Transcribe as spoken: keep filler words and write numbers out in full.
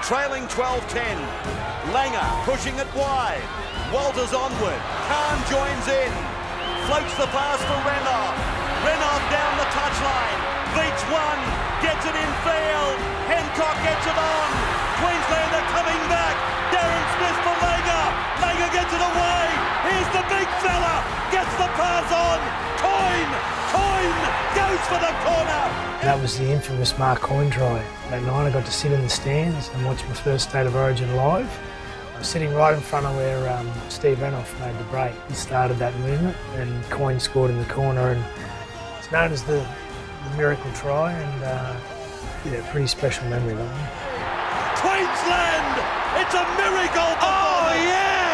trailing twelve ten. Langer pushing it wide. Walters onward. Khan joins in. Floats the pass for Renoff. Renoff down the touchline. Beats one. Gets it in field. Hancock gets it on. Queenslander coming back. Darren Smith for Langer. Langer gets it away. Here's the big fella. Gets the pass on. Coyne. Coyne goes for the corner. That was the infamous Mark Coyne try. That night I got to sit in the stands and watch my first State of Origin live. I was sitting right in front of where um, Steve Renoff made the break. He started that movement and Coyne scored in the corner, and it's known as the, the miracle try, and uh, yeah, pretty special memory that one. Queensland! It's a miracle! Oh yeah!